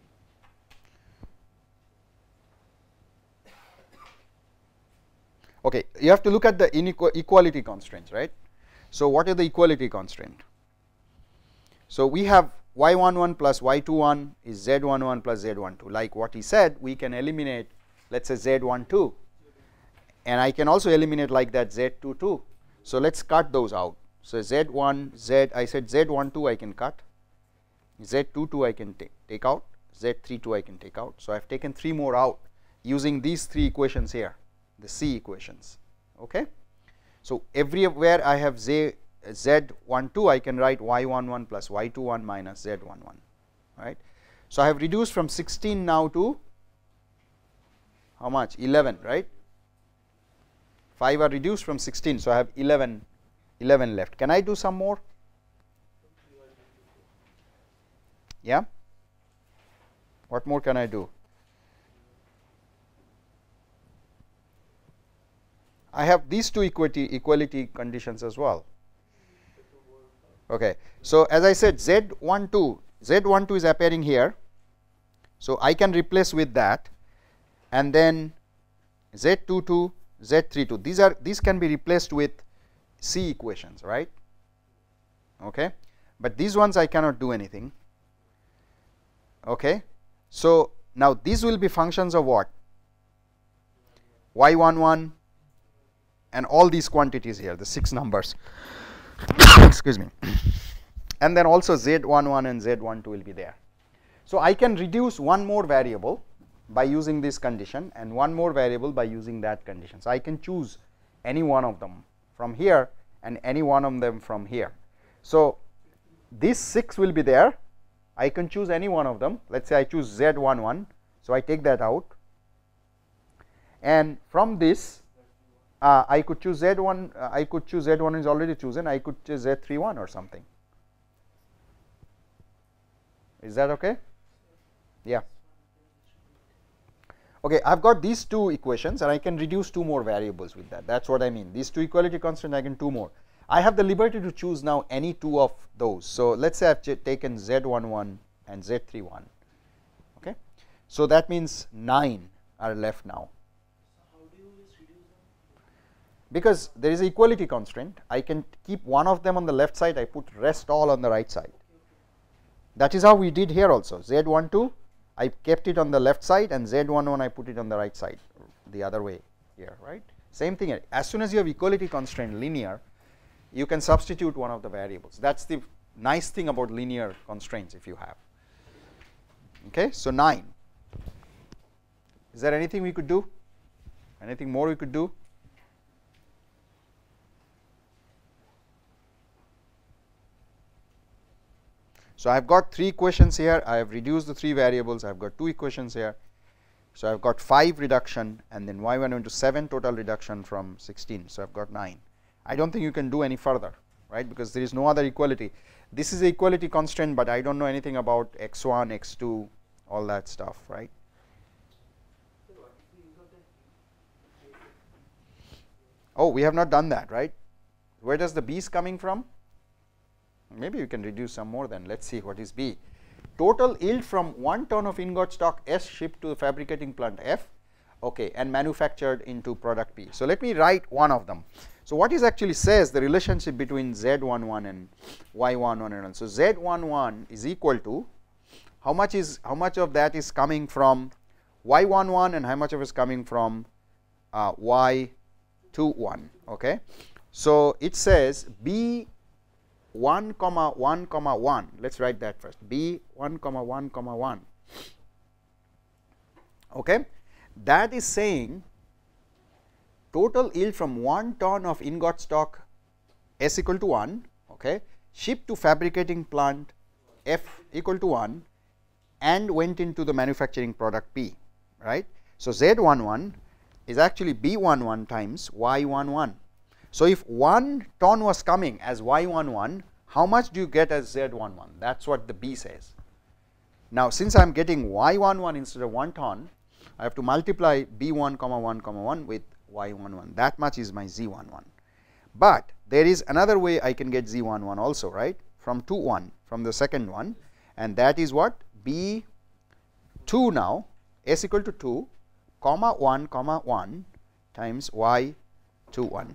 Okay, you have to look at the equality constraints, right? So what is the equality constraint? So we have y11 plus y21 is z11 plus z12. Like what he said, we can eliminate, let's say z12, and I can also eliminate like that z22. So let's cut those out. So z1, I said z12 I can cut, z22 I can take out, z32 I can take out. So I have taken 3 more out using these 3 equations here, the C equations. Okay, so everywhere I have z12 I can write y11 plus y21 minus z11, right? So I have reduced from 16 now to how much? 11, right? 5 are reduced from 16, so I have 11 left. Can I do some more? Yeah, what more can I do? I have these two equality conditions as well. Okay. So, as I said, Z12 is appearing here. So, I can replace with that, and then Z22, Z32. These can be replaced with C equations, right? Okay. But these ones I cannot do anything. Okay. So, now these will be functions of what? Y11 and all these quantities here, the 6 numbers. Excuse me. And then also Z11 and Z12 will be there. So, I can reduce one more variable by using this condition and one more variable by using that condition. So, I can choose any one of them from here and any one of them from here. So, these 6 will be there. I can choose any one of them. Let us say I choose Z11. So, I take that out, and from this I could choose Z1. I could choose Z1 is already chosen. I could choose Z31 or something. Is that okay? Yeah. Okay, I have got these two equations and I can reduce 2 more variables with that. That is what I mean. These 2 equality constants, I can 2 more. I have the liberty to choose now any 2 of those. So, let us say I have taken Z11 and Z31. Okay. So, that means 9 are left now. So how do you just reduce them? Because there is an equality constraint, I can keep one of them on the left side, I put rest all on the right side. That is how we did here also. Z12 I kept it on the left side and Z11 I put it on the right side, the other way here, right. Same thing, as soon as you have equality constraint linear, you can substitute one of the variables. That is the nice thing about linear constraints if you have. Okay. So, 9. Is there anything we could do? Anything more we could do? So, I have got 3 equations here, I have reduced the 3 variables, I have got 2 equations here. So, I have got 5 reduction and then y1 into 7 total reduction from 16. So, I have got 9. I do not think you can do any further, right, because there is no other equality. This is the equality constraint, but I do not know anything about x1, x2, all that stuff, right. Oh, we have not done that, right. Where does the B's coming from? Maybe you can reduce some more, then let us see what is B. Total yield from 1 ton of ingot stock S shipped to the fabricating plant F, okay, and manufactured into product P. So, let me write one of them. So, what is actually says the relationship between Z11 and Y11 and so Z11 is equal to how much of that is coming from Y11 and how much of it is coming from Y21, okay. So, it says B 1 comma 1 comma 1, let us write that first, B 1 comma 1 comma 1, okay. That is saying total yield from 1 ton of ingot stock S equal to 1, okay, shipped to fabricating plant F equal to 1 and went into the manufacturing product P, right. So, Z11 is actually B11 times Y11. So, if 1 ton was coming as Y11, how much do you get as Z11? That is what the B says. Now, since I am getting Y11 instead of 1 ton, I have to multiply B1 comma 1 comma 1 with Y11. That much is my Z11. But there is another way I can get Z11 also, right, from 2 1 from the second one, and that is what B 2 now S equal to 2 comma 1 times Y 2 1.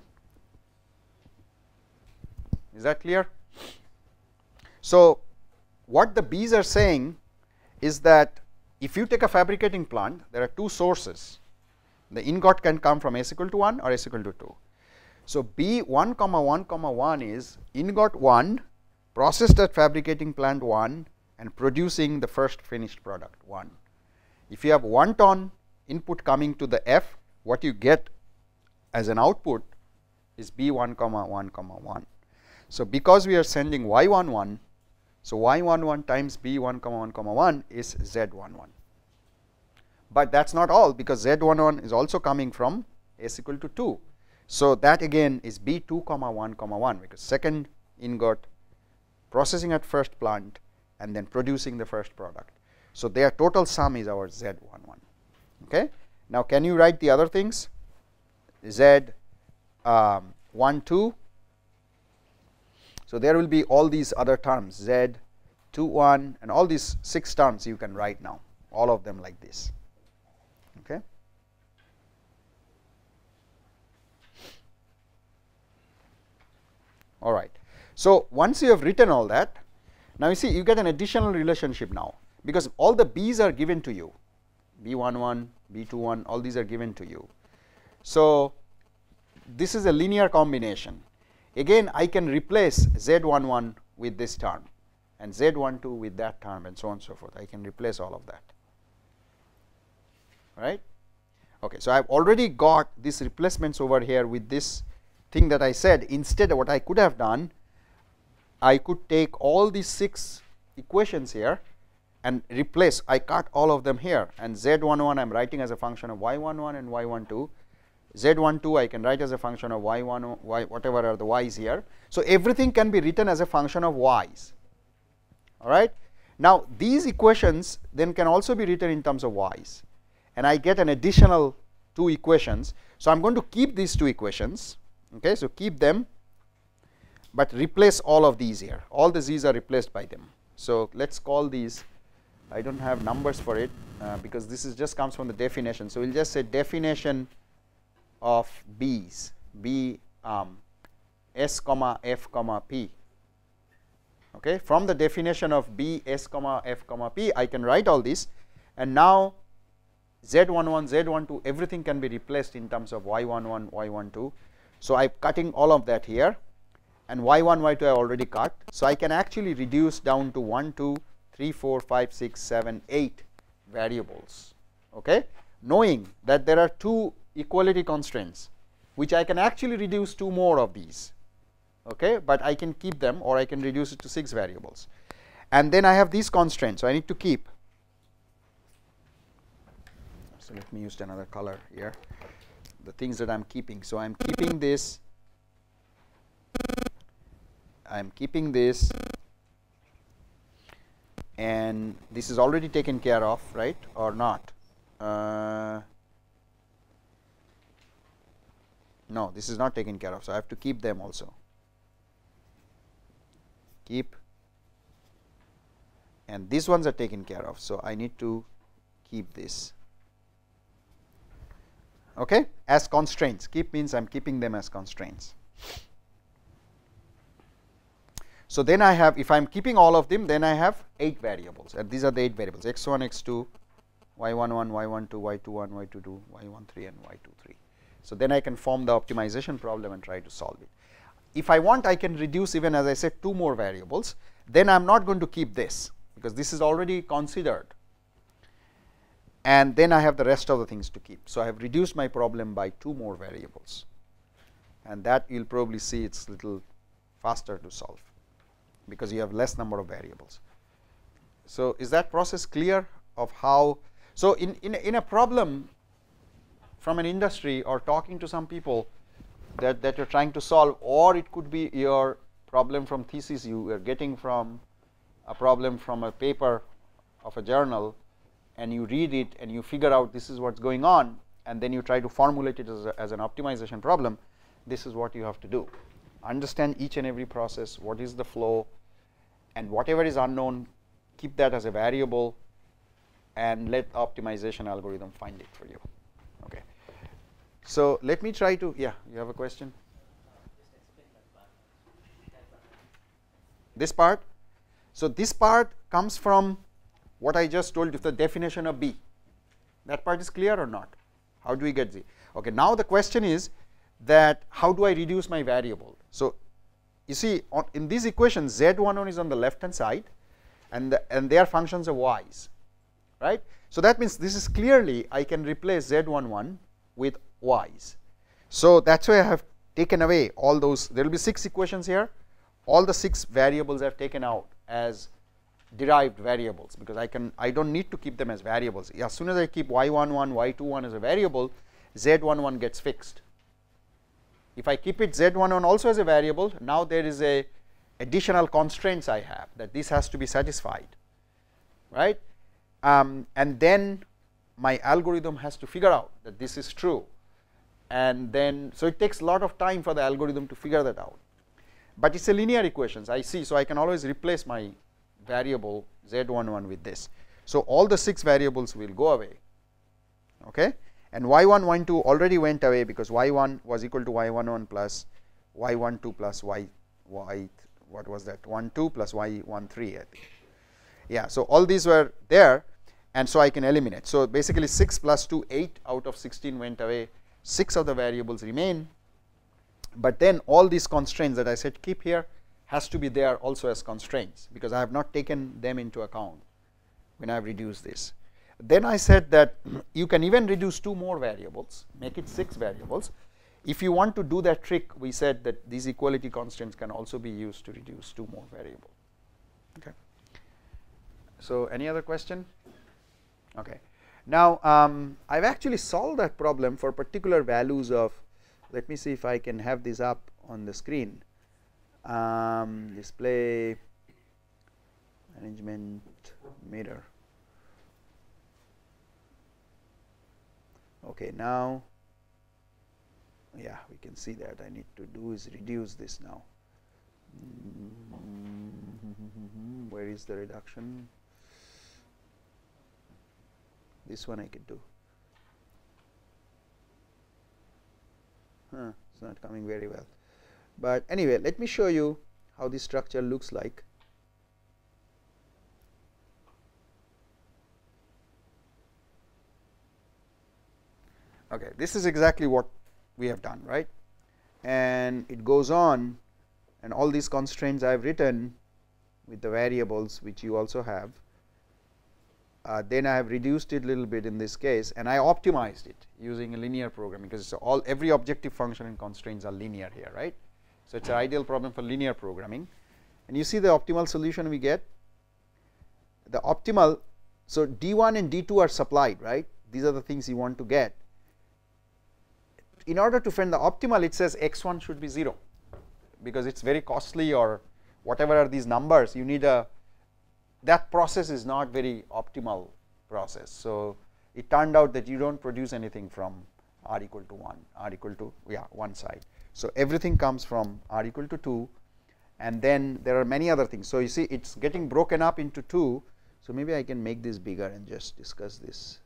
Is that clear? So, what the B's are saying is that if you take a fabricating plant, there are 2 sources. The ingot can come from S equal to 1 or S equal to 2. So, B 1 comma 1 comma 1 is ingot 1 processed at fabricating plant 1 and producing the first finished product 1. If you have 1 ton input coming to the F, what you get as an output is B 1 comma 1 comma 1. So, because we are sending Y11, so Y11 times B 1 comma 1 comma 1 is Z11. But that is not all, because Z11 is also coming from S equal to 2. So, that again is B 2 comma 1 comma 1, because second ingot processing at first plant and then producing the first product. So, their total sum is our Z11. Okay. Now, can you write the other things? Z 1 2. So, there will be all these other terms z 2 1 and all these 6 terms you can write now, all of them like this. Okay. All right. So, once you have written all that, now you see you get an additional relationship now, because all the b's are given to you, b11, b21, all these are given to you. So, this is a linear combination. Again, I can replace z11 with this term and z12 with that term and so on and so forth. I can replace all of that, right. Okay. So, I have already got these replacements over here with this thing that I said. Instead, what I could have done, I could take all these 6 equations here and replace, I cut all of them here, and z11 I am writing as a function of y11 and y12, z12 I can write as a function of y1, y whatever are the y's here. So, everything can be written as a function of y's, all right. Now, these equations then can also be written in terms of y's, and I get an additional 2 equations. So, I am going to keep these 2 equations, okay. So, keep them, but replace all of these here, all the z's are replaced by them. So, let us call these, I do not have numbers for it because this is just comes from the definition. So, we will just say definition of b's, b s comma f comma p. Okay. From the definition of b s comma f comma p, I can write all this, and now z11, z12, everything can be replaced in terms of y11, y12. So, I am cutting all of that here, and y1, y2 I already cut. So, I can actually reduce down to 1, 2, 3, 4, 5, 6, 7, 8 variables, okay, knowing that there are 2 equality constraints, which I can actually reduce 2 more of these, okay, but I can keep them, or I can reduce it to 6 variables. And then I have these constraints, so I need to keep. So, let me use another color here, the things that I am keeping. So, I am keeping this, I am keeping this, and this is already taken care of, right, or not. No, this is not taken care of. So, I have to keep them also, keep, and these ones are taken care of. So, I need to keep this, okay, as constraints. Keep means I am keeping them as constraints. So, then I have, if I am keeping all of them, then I have 8 variables, and these are the 8 variables x1, x2, y11, y12, y21, y22, y13 and y23. So, then I can form the optimization problem and try to solve it. If I want, I can reduce even, as I said, 2 more variables. Then I am not going to keep this, because this is already considered, and then I have the rest of the things to keep. So, I have reduced my problem by 2 more variables, and that you will probably see it is little faster to solve, because you have less number of variables. So, is that process clear of how? So, in a problem from an industry, or talking to some people that you are trying to solve, or it could be your problem from thesis you are getting from a problem from a paper of a journal, and you read it and you figure out this is what is going on, and then you try to formulate it as an optimization problem. This is what you have to do. Understand each and every process, what is the flow, and whatever is unknown, keep that as a variable, and let the optimization algorithm find it for you. Okay. So, let me try to, yeah, you have a question? This part? So, this part comes from what I just told you, the definition of B. That part is clear or not? How do we get Z? Okay. Now, the question is that how do I reduce my variable? So, you see in these equations, Z11 is on the left hand side, and they are functions of y's, right. So, that means this is clearly I can replace Z11 with y's. So, that is why I have taken away all those. There will be 6 equations here, all the 6 variables I have taken out as derived variables, because I do not need to keep them as variables. As soon as I keep y11, y21 as a variable, Z11 gets fixed. If I keep it Z11 also as a variable, now there is a additional constraints I have, that this has to be satisfied, right. And then my algorithm has to figure out that this is true, and then so it takes a lot of time for the algorithm to figure that out. But it's a linear equations, I see, so I can always replace my variable z11 with this. So all the 6 variables will go away, okay, and y1, y2 already went away because y1 was equal to y11 plus y12 plus y what was that 12 plus y13, I think. Yeah, so all these were there, and so I can eliminate. So basically 6 plus 2, 8 out of 16 went away, 6 of the variables remain, but then all these constraints that I said keep here has to be there also as constraints, because I have not taken them into account when I have reduced this. Then I said that you can even reduce 2 more variables, make it 6 variables. If you want to do that trick, we said that these equality constants can also be used to reduce 2 more variables. Okay. So any other question? Okay. Now I've actually solved that problem for particular values of, let me see if I can have this up on the screen. Display management mirror. Okay, now yeah, we can see that. I need to do is reduce this now. Where is the reduction? This one I could do. It's not coming very well. But anyway, let me show you how this structure looks like. Okay, this is exactly what we have done, right? And it goes on, and all these constraints I have written with the variables which you also have. Then I have reduced it a little bit in this case, and I optimized it using a linear programming, because it's every objective function and constraints are linear here, right? So it's an ideal problem for linear programming. And you see the optimal solution we get. The optimal, so D1 and D2 are supplied, right? These are the things you want to get. In order to find the optimal, it says x1 should be 0, because it's very costly, or whatever are these numbers, you need a, that process is not very optimal process. So it turned out that you don't produce anything from r equal to 1, r equal to one side. So everything comes from r equal to 2, and then there are many other things. So you see it's getting broken up into 2. So maybe I can make this bigger and just discuss this.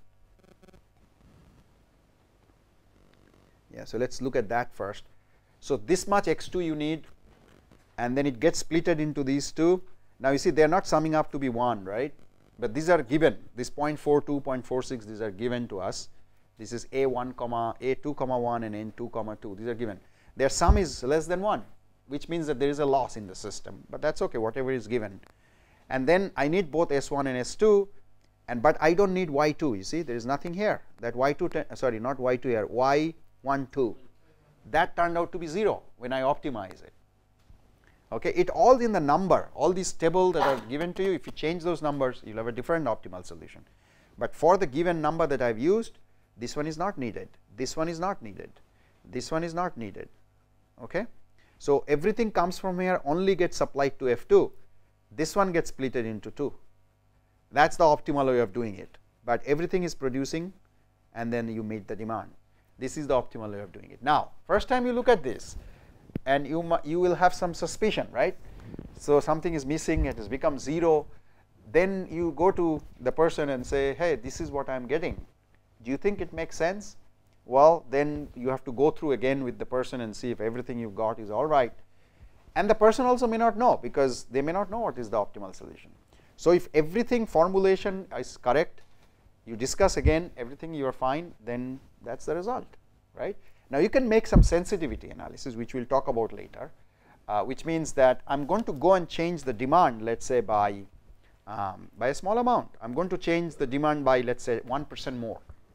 Yeah, so let's look at that first. So this much x2 you need, and then it gets splitted into these 2. Now you see they are not summing up to be 1, right? But these are given. This 0.42, 0.46, these are given to us. This is a1, a2, 1 and n2, 2. These are given. Their sum is less than 1, which means that there is a loss in the system. But that's okay, whatever is given. And then I need both s1 and s2, and but I don't need y2. You see, there is nothing here. That y2, sorry, not y2 here, y12. That turned out to be 0 when I optimize it. Okay, it all in the number, all these tables that are given to you, if you change those numbers, you'll have a different optimal solution. But for the given number that I've used, this one is not needed, this one is not needed, this one is not needed. Okay, so everything comes from here, only gets supplied to F2. This one gets splitted into 2. That's the optimal way of doing it. But everything is producing, and then you meet the demand. This is the optimal way of doing it. Now, first time you look at this, and you will have some suspicion, right? So something is missing, it has become 0. Then you go to the person and say, hey, this is what I am getting. Do you think it makes sense? Well, then you have to go through again with the person and see if everything you've got is all right. And the person also may not know, because they may not know what is the optimal solution. So if everything formulation is correct, you discuss again, everything you are fine, then that's the result, right? Now you can make some sensitivity analysis, which we'll talk about later, which means that I'm going to go and change the demand, let's say by a small amount. I'm going to change the demand by, let's say, 1% more,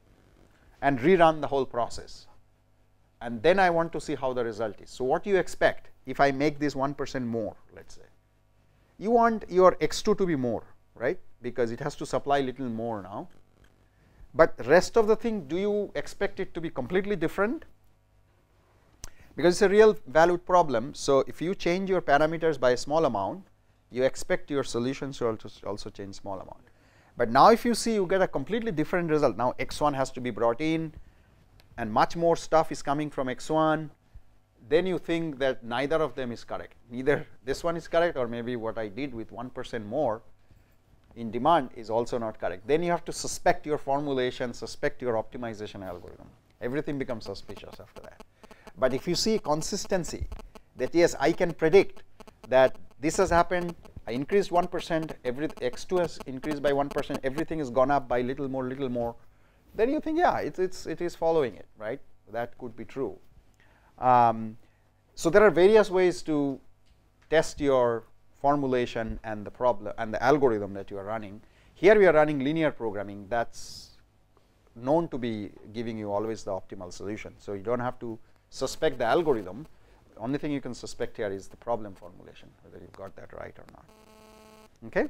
and rerun the whole process. And then I want to see how the result is. So what do you expect if I make this 1% more, let's say? You want your x2 to be more, right? Because it has to supply little more now. But rest of the thing, do you expect it to be completely different? Because it's a real valued problem. So if you change your parameters by a small amount, you expect your solutions to also change small amount. But now if you see, you get a completely different result. Now x1 has to be brought in, and much more stuff is coming from x1, then you think that neither of them is correct. Neither this one is correct, or maybe what I did with 1% more in demand is also not correct. Then you have to suspect your formulation, suspect your optimization algorithm. Everything becomes suspicious after that. But if you see consistency, that yes, I can predict that this has happened, I increased 1%, x2 has increased by 1%, everything has gone up by little more, then you think, yeah, it is following it, right? That could be true. So there are various ways to test your formulation and the problem and the algorithm that you are running. Here we are running linear programming. That's known to be giving you always the optimal solution. So you don't have to suspect the algorithm. The only thing you can suspect here is the problem formulation, whether you've got that right or not. Okay.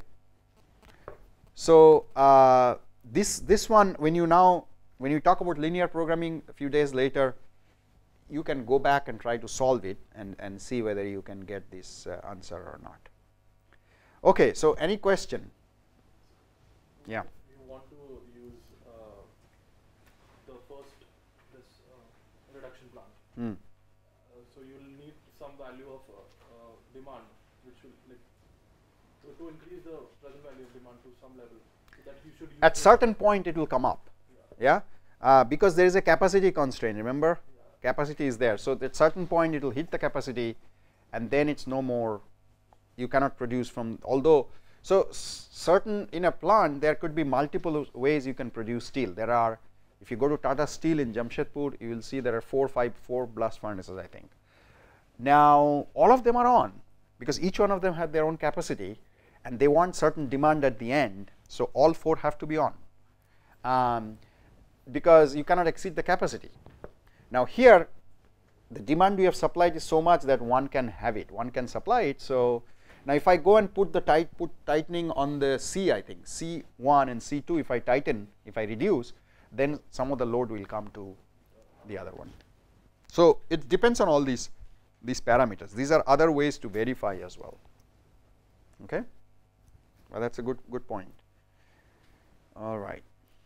So this one, when you talk about linear programming a few days later, you can go back and try to solve it and see whether you can get this answer or not. Okay, so any question? Yeah. You want to use the first reduction plan. So you will need some value of demand, which will to increase the present value of demand to some level. So that you should use at certain point it will come up. Yeah. Because there is a capacity constraint. Remember, capacity is there. So at certain point it will hit the capacity, and then it's no more. You cannot produce from, although, so certain in a plant there could be multiple ways you can produce steel. There are, if you go to Tata Steel in Jamshedpur, you will see there are 4 blast furnaces, I think. Now all of them are on because each one of them had their own capacity, and they want certain demand at the end. So all 4 have to be on, because you cannot exceed the capacity. Now here the demand we have supplied is so much that one can have it, one can supply it. So now if I go and put tightening on the C, I think C1 and C2, if I tighten, if I reduce, then some of the load will come to the other one. So it depends on all these parameters. These are other ways to verify as well. Okay, well, that's a good point. All right.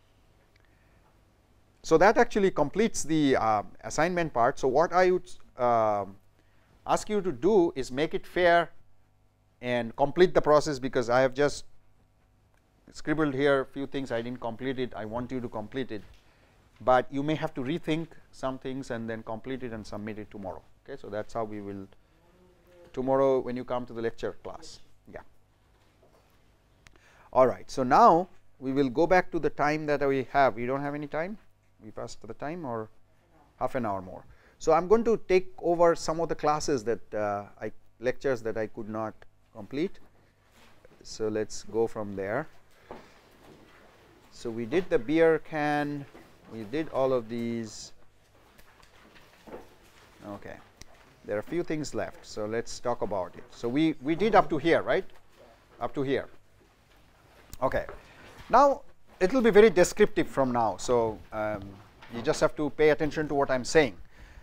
So that actually completes the assignment part. So what I would ask you to do is make it fair and complete the process, because I have just scribbled here a few things. I didn't complete it. I want you to complete it, but you may have to rethink some things and then complete it and submit it tomorrow. Okay, so that's how we will tomorrow when you come to the lecture class. Yeah. All right. So now we will go back to the time that we have. We don't have any time. We passed the time, or half an hour more. So I'm going to take over some of the classes that lectures that I could not complete. So let's go from there. So we did the beer can, we did all of these. Okay, there are a few things left, so let's talk about it. So we did up to here, right? Up to here. Okay, now it will be very descriptive from now, so you just have to pay attention to what I'm saying.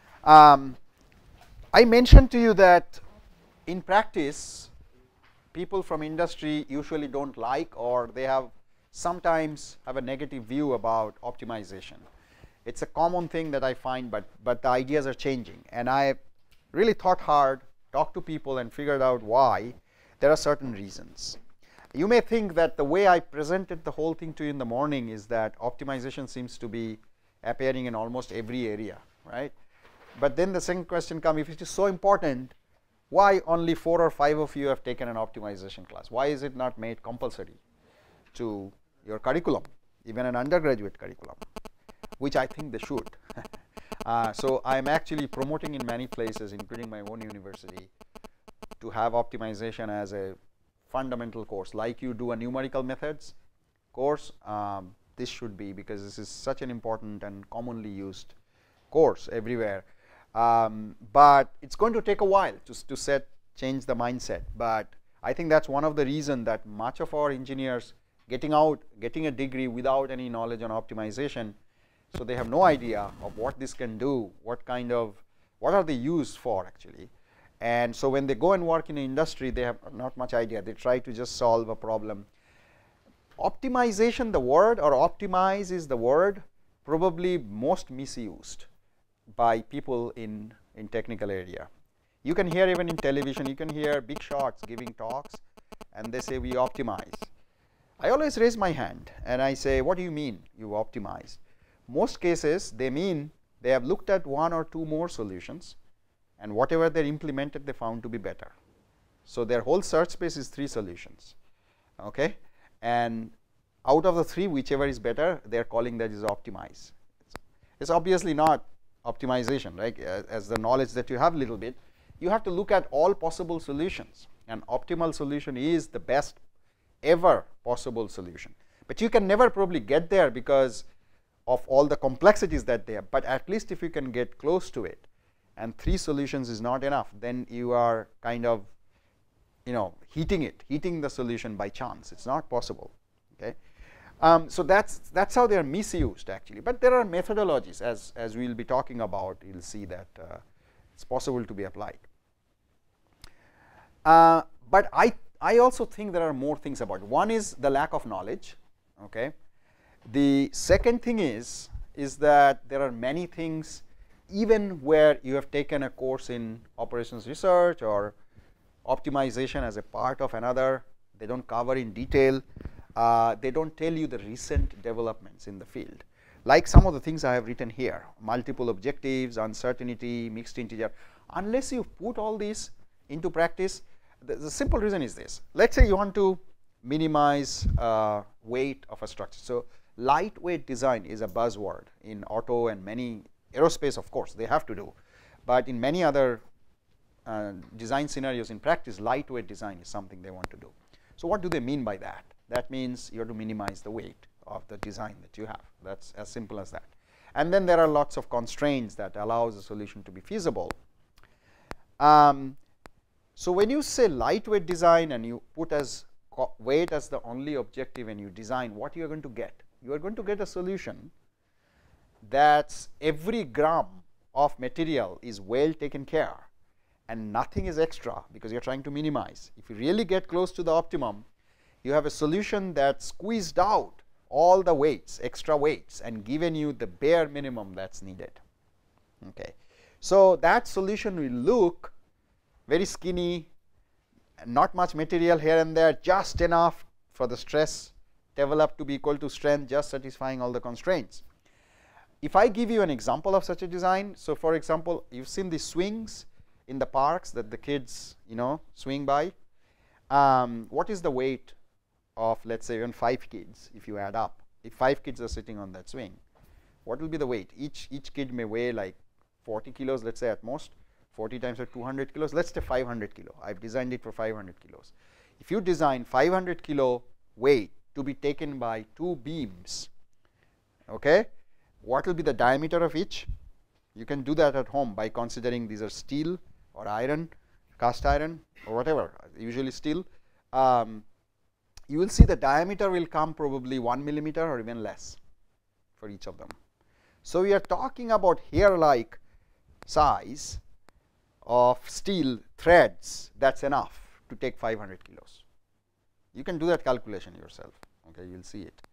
I mentioned to you that in practice, people from industry usually don't like, or they have sometimes have a negative view about optimization. It's a common thing that I find, but the ideas are changing, and I really thought hard, talked to people, and figured out why. There are certain reasons. You may think that the way I presented the whole thing to you in the morning is that optimization seems to be appearing in almost every area, right? But then the second question comes, if it is so important, why only 4 or 5 of you have taken an optimization class? Why is it not made compulsory to your curriculum, even an undergraduate curriculum, which I think they should. So I am actually promoting in many places, including my own university, to have optimization as a fundamental course. Like you do a numerical methods course, this should be, because this is such an important and commonly used course everywhere. But it's going to take a while to change the mindset. But I think that's one of the reasons that much of our engineers getting a degree without any knowledge on optimization, so they have no idea of what this can do, what are they used for actually. And so when they go and work in an industry, they have not much idea. They try to just solve a problem. Optimization, the word, or optimize is the word, probably most misused by people in technical area. You can hear even in television, you can hear big shots giving talks and they say we optimize. I always raise my hand and I say, what do you mean you optimize? Most cases they mean they have looked at one or two more solutions and whatever they implemented they found to be better. So their whole search space is 3 solutions, okay? And out of the 3, whichever is better, they are calling that is optimize. It's obviously not optimization, right? As the knowledge that you have a little bit, you have to look at all possible solutions, and optimal solution is the best ever possible solution. But you can never probably get there because of all the complexities that they have, but at least if you can get close to it, and 3 solutions is not enough, then you are kind of, you know, heating the solution by chance. It's not possible, okay? So that's how they are misused actually, but there are methodologies as we will be talking about. You'll see that it's possible to be applied. But I also think there are more things about it. One is the lack of knowledge, okay? The second thing is that there are many things, even where you have taken a course in operations research or optimization as a part of another, they don't cover in detail. They don't tell you the recent developments in the field, like some of the things I have written here: multiple objectives, uncertainty, mixed integer. Unless you put all these into practice, the simple reason is this. Let's say you want to minimize weight of a structure. So lightweight design is a buzzword in auto and many aerospace, of course, they have to do. But in many other design scenarios in practice, lightweight design is something they want to do. So what do they mean by that? That means you have to minimize the weight of the design that you have. That's as simple as that. And then there are lots of constraints that allows a solution to be feasible. So when you say lightweight design and you put as weight as the only objective and you design, what you are going to get? You are going to get a solution that's every gram of material is well taken care and nothing is extra because you are trying to minimize. If you really get close to the optimum, you have a solution that squeezed out all the weights, extra weights, and given you the bare minimum that's needed. Okay. So that solution will look very skinny, not much material here and there, just enough for the stress developed to be equal to strength, just satisfying all the constraints. If I give you an example of such a design, so for example, you've seen the swings in the parks that the kids, you know, swing by. What is the weight of, let's say, even 5 kids if you add up? If 5 kids are sitting on that swing, what will be the weight? Each kid may weigh like 40 kilos, let's say at most. 40 times 200 kilos, let's say 500 kilo. I've designed it for 500 kilos. If you design 500 kilo weight to be taken by 2 beams, okay, what will be the diameter of each? You can do that at home by considering these are steel or iron, cast iron or whatever, usually steel. You will see the diameter will come probably 1 millimeter or even less for each of them. So we are talking about hair-like size of steel threads. That's enough to take 500 kilos. You can do that calculation yourself. Okay, you'll see it.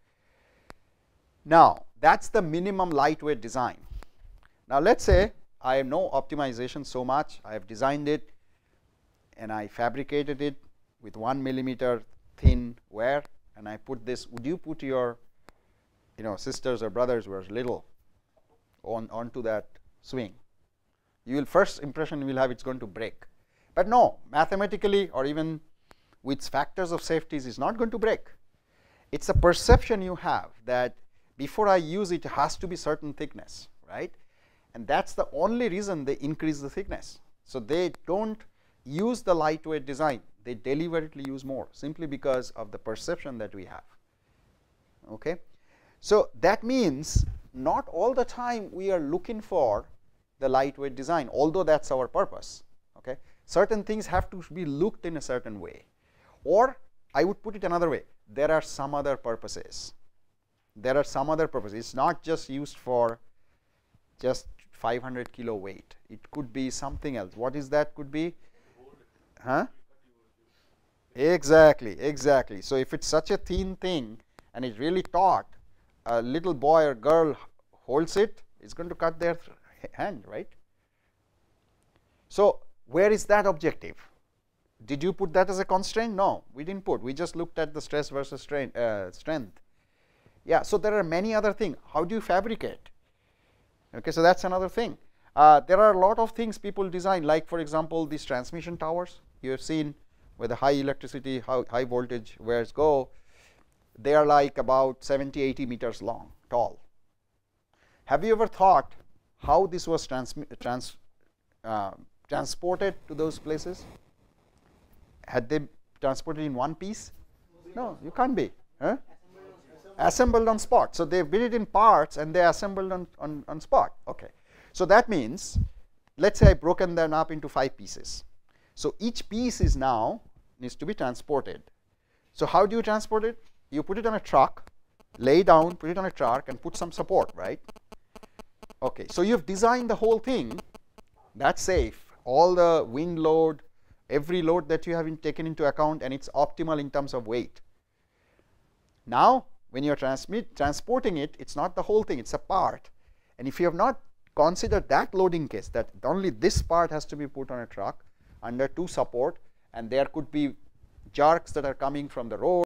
Now that's the minimum lightweight design. Now let's say I know optimization so much, I have designed it and I fabricated it with 1 millimeter thin wear, and I put this. Would you put your, you know, sisters or brothers who are little onto that swing? You will, first impression you will have, it's going to break. But no, mathematically or even with factors of safety, is not going to break. It's a perception you have that before I use it, it has to be certain thickness, right? And that's the only reason they increase the thickness. So they don't use the lightweight design, they deliberately use more simply because of the perception that we have. Okay. So that means not all the time we are looking for the lightweight design, although that's our purpose. Okay. Certain things have to be looked in a certain way, or I would put it another way, there are some other purposes. There are some other purposes. It's not just used for just 500 kilo weight. It could be something else. What is that? Could be, huh? Exactly, exactly. So if it's such a thin thing and it really taught a little boy or girl holds it, it's going to cut their hand, right? So where is that objective? Did you put that as a constraint? No, we didn't put. We just looked at the stress versus strength. Yeah, so there are many other things. How do you fabricate? Okay, so that's another thing. There are a lot of things people design, like for example, these transmission towers. You have seen where the high electricity, high voltage wires go. They are like about 70, 80 meters long, tall. Have you ever thought how this was transported to those places? Had they transported in one piece? No, you can't be. Huh? Assembled on spot. So they built it in parts and they assembled on spot. Okay. So that means, let's say I've broken them up into 5 pieces. So each piece is now needs to be transported. So how do you transport it? You put it on a truck, lay down, put it on a truck, and put some support, right? Okay. So you've designed the whole thing. That's safe. All the wind load, every load that you have taken into account, and it's optimal in terms of weight. Now, when you're transporting it, it's not the whole thing, it's a part. And if you have not considered that loading case, that only this part has to be put on a truck under 2 support, and there could be jerks that are coming from the road,